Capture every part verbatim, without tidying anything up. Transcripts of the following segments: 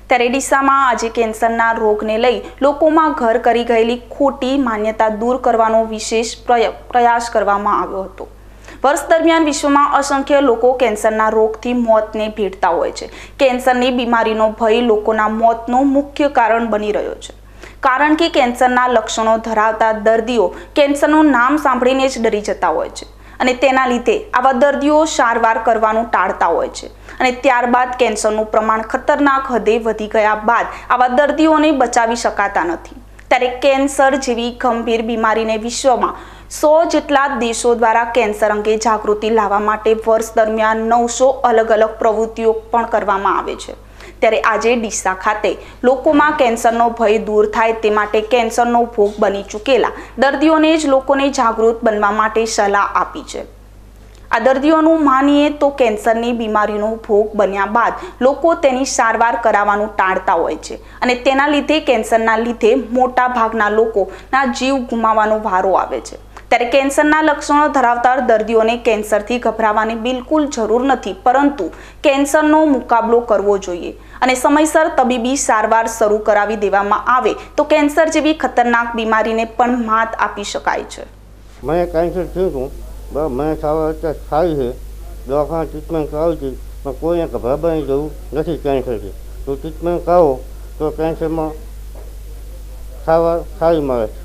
ત્યારે ડીસામાં આજે કેન્સરના રોગને લઈ લોકોમાં ઘર કરી ગયેલી ખોટી માન્યતા દૂર કરવાનો વિશેષ પ્રયાસ કરવામાં આવ્યો હતો। વર્ષ દરમિયાન વિશ્વમાં અસંખ્ય લોકો કેન્સરના રોગથી મોતને ભેટતા હોય છે। કેન્સરની બીમારીનો ભય લોકોના મોતનું મુખ્ય કારણ બની રહ્યો છે, કારણ કે કેન્સરના લક્ષણો ધરાવતા દર્દીઓ કેન્સરનું નામ સાંભળીને જ ડરી જતા હોય છે અને તેના લીધે આવા દર્દીઓ સારવાર કરવાનું ટાળતા હોય છે અને ત્યારબાદ કેન્સરનું પ્રમાણ ખતરનાક હદે વધી ગયા બાદ આવા દર્દીઓને બચાવી શકાતા નથી। ત્યારે કેન્સર જેવી ગંભીર બીમારીને વિશ્વમાં સો જેટલા દેશો દ્વારા કેન્સર અંગે જાગૃતિ લાવવા માટે વર્ષ દરમિયાન નવસો અલગ અલગ પ્રવૃત્તિઓ પણ કરવામાં આવે છે। ત્યારે આજે ડીસા ખાતે લોકોમાં કેન્સરનો ભય દૂર થાય તે માટે કેન્સરનો ભોગ બની ચૂકેલા દર્દીઓને જ લોકોને જાગૃત બનવા માટે સલાહ આપી છે। આ દર્દીઓનું માનીએ તો કેન્સરની બીમારીનો ભોગ બન્યા બાદ લોકો તેની સારવાર કરાવવાનું ટાળતા હોય છે અને તેના લીધે કેન્સરના લીધે મોટા ભાગના લોકોના જીવ ગુમાવવાનો વારો આવે છે। ત્યારે કેન્સરના લક્ષણો ધરાવતા દર્દીઓને કેન્સરથી ગભરાવાની બિલકુલ જરૂર નથી, પરંતુ કેન્સરનો મુકાબલો કરવો જોઈએ અને સમયસર તબીબી સારવાર શરૂ કરાવી દેવામાં આવે તો કેન્સર જેવી ખતરનાક બીમારીને પણ માત આપી શકાય છે। મને કેન્સર થયું હતું, બસ મને સારવાર સારી છે, દવાખાના ટ્રીટમેન્ટ કરાવી હતી, પણ કોઈને ગભરાવાની જરૂર નથી કેન્સરથી। તો ટ્રીટમેન્ટ કરાવો તો કેન્સરમાં સારવાર સારી મળે છે।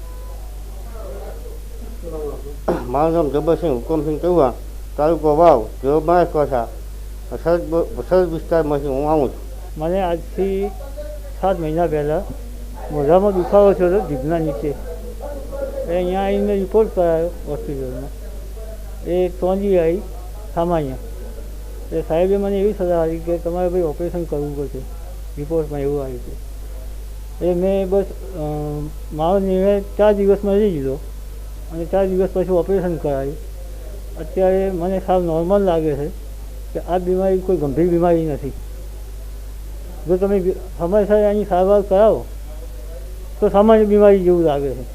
મારું નામ જબરસિંહ હુકમસિંહ ચૌહાણ, તાલુકો વાવ, જિલ્લો બનાસકાંઠા, સરહદ વિસ્તારમાંથી હું આવું છું। મને આજથી સાત મહિના પહેલાં મોઢામાં દુખાવો થયો હતો, જીભના નીચે। એ અહીંયા આવીને રિપોર્ટ કરાયો હોસ્પિટલમાં, એ તોંજી આવી સામાન્ય। એ સાહેબે મને એવી સલાહ આપી કે તમારે ભાઈ ઓપરેશન કરવું પડશે, રિપોર્ટમાં એવું આવ્યું હતું। એ મેં બસ મારો નિર્ણય ચાર દિવસમાં લઈ લીધો અને ચાર દિવસ પછી ઓપરેશન કરાવ્યું। અત્યારે મને સાવ નોર્મલ લાગે છે કે આ બીમારી કોઈ ગંભીર બીમારી નથી। જો તમે સમયસર એની સારવાર કરાવો તો સામાન્ય બીમારી જેવું લાગે છે।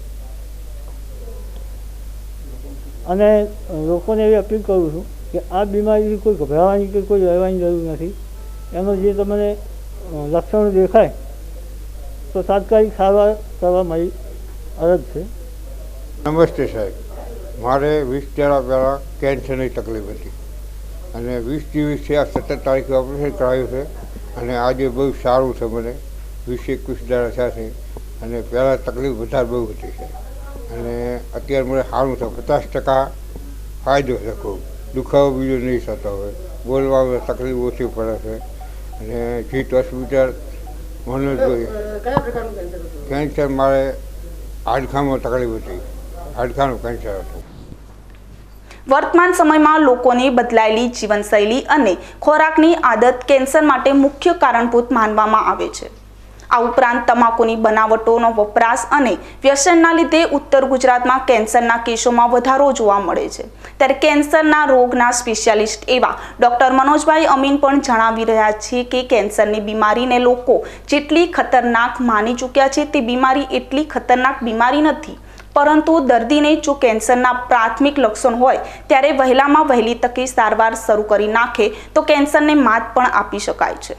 અને લોકોને એવી અપીલ કરું છું કે આ બીમારીથી કોઈ ગભરાવાની કે કોઈ રહેવાની જરૂર નથી। એનો જે તમને લક્ષણો દેખાય તો તાત્કાલિક સારવાર કરવા મારી અરજ છે। નમસ્તે સાહેબ, મારે વીસ દાડા પહેલાં કેન્સરની તકલીફ હતી અને વીસ દિવસથી આ સત્તર તારીખે ઓપરેશન કરાવ્યું છે અને આજે બહુ સારું છે। મને વીસ એકવીસ દાડા થયા છે અને પહેલાં તકલીફ વધારે બહુ હતી છે અને અત્યારે મને સારું છે, પચાસ ટકા ફાયદો છે। ખૂબ દુખાવો બીજો નહીં થતો હોય, બોલવામાં તકલીફ ઓછી પડે છે અને જીત હોસ્પિટલ મનોજભાઈ કેન્સર મારે હાડકામાં તકલીફ હતી, હાડકાનું કેન્સર હતું। વર્તમાન સમયમાં લોકોની બદલાયેલી જીવનશૈલી અને ખોરાકની આદત કેન્સર માટે મુખ્ય કારણભૂત માનવામાં આવે છે। આ ઉપરાંત તમાકુની બનાવટોનો વપરાશ અને વ્યસનના લીધે ઉત્તર ગુજરાતમાં કેન્સરના કેસોમાં વધારો જોવા મળે છે। ત્યારે કેન્સરના રોગના સ્પેશિયાલિસ્ટ એવા ડોક્ટર મનોજભાઈ અમીન પણ જણાવી રહ્યા છે કે કેન્સરની બીમારીને લોકો જેટલી ખતરનાક માની ચૂક્યા છે તે બીમારી એટલી ખતરનાક બીમારી નથી, પરંતુ દર્દીને જો કેન્સરના પ્રાથમિક લક્ષણ હોય ત્યારે વહેલામાં વહેલી તકે સારવાર શરૂ કરી નાખે તો કેન્સરને માત પણ આપી શકાય છે।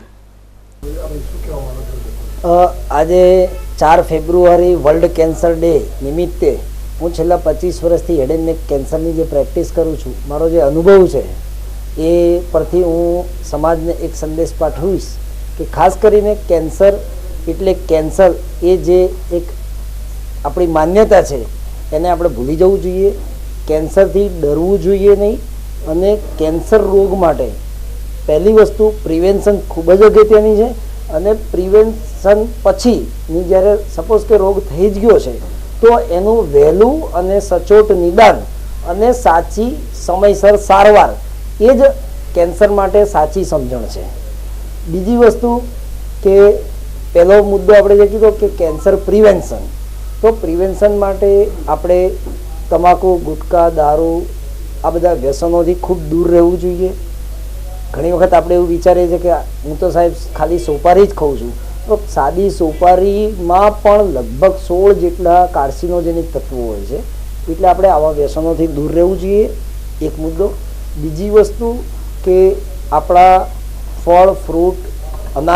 આજે ચાર ફેબ્રુઆરી વર્લ્ડ કેન્સર ડે નિમિત્તે હું છેલ્લા પચીસ વર્ષથી હેડ એન્ડ નેક કેન્સરની જે પ્રેક્ટિસ કરું છું, મારો જે અનુભવ છે એ પરથી હું સમાજને એક સંદેશ પાઠવીશ કે ખાસ કરીને કેન્સર એટલે કેન્સર એ જે એક આપણી માન્યતા છે એને આપણે ભૂલી જવું જોઈએ। કેન્સરથી ડરવું જોઈએ નહીં અને કેન્સર રોગ માટે પહેલી વસ્તુ પ્રિવેન્શન ખૂબ જ અગત્યની છે અને પ્રિવેન્શન પછીની જ્યારે સપોઝ કે રોગ થઈ જ ગયો છે તો એનું વહેલું અને સચોટ નિદાન અને સાચી સમયસર સારવાર એ જ કેન્સર માટે સાચી સમજણ છે। બીજી વસ્તુ કે પહેલો મુદ્દો આપણે જે કીધો કે કેન્સર પ્રિવેન્શન, તો પ્રિવેન્શન માટે આપણે તમાકુ, ગુટકા, દારૂ આ બધા વ્યસનોથી ખૂબ દૂર રહેવું જોઈએ। ઘણી વખત આપણે એવું વિચારીએ છીએ કે હું તો સાહેબ ખાલી સોપારી જ ખાઉં છું, તો સાદી સોપારીમાં પણ લગભગ સોળ જેટલા કાર્સિનોજેનિક તત્વો હોય છે, એટલે આપણે આવા વ્યસનોથી દૂર રહેવું જોઈએ, એક મુદ્દો। બીજી વસ્તુ કે આપણા ફળ, ફ્રૂટ, અનાજ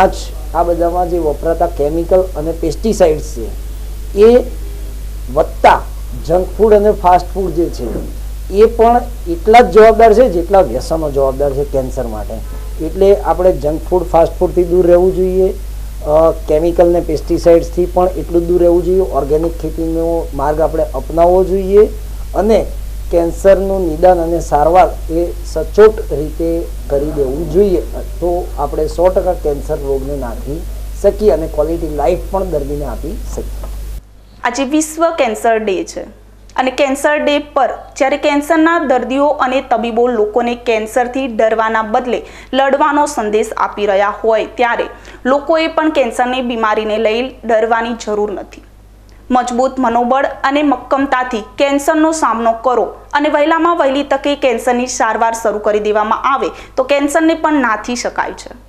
આ બધામાં જે વપરાતા કેમિકલ અને પેસ્ટિસાઇડ્સ છે એ વત્તા જંક ફૂડ અને ફાસ્ટ ફૂડ જે છે એ પણ એટલા જ જવાબદાર છે જેટલા વ્યસનો જવાબદાર છે કેન્સર માટે. એટલે આપણે જંક ફૂડ ફાસ્ટ ફૂડથી દૂર રહેવું જોઈએ, કેમિકલ ને પેસ્ટિસાઇડ્સથી પણ એટલું જ દૂર રહેવું જોઈએ, ઓર્ગેનિક ખેતીનો માર્ગ આપણે અપનાવવો જોઈએ અને કેન્સરનું નિદાન અને સારવાર એ સચોટ રીતે કરી દેવું જોઈએ. તો આપણે સો ટકા કેન્સર રોગને નાખી શકીએ અને ક્વોલિટી લાઈફ પણ દર્દીને આપી શકીએ. આજે વિશ્વ કેન્સર ડે છે અને કેન્સર ડે પર જ્યારે કેન્સરના દર્દીઓ અને તબીબો લોકોને કેન્સરથી ડરવાના બદલે લડવાનો સંદેશ આપી રહ્યા હોય ત્યારે લોકોએ પણ કેન્સરની બીમારીને લઈ ડરવાની જરૂર નથી. મજબૂત મનોબળ અને મક્કમતાથી કેન્સરનો સામનો કરો અને વહેલામાં વહેલી તકે કેન્સરની સારવાર શરૂ કરી દેવામાં આવે તો કેન્સરને પણ નાથી શકાય છે.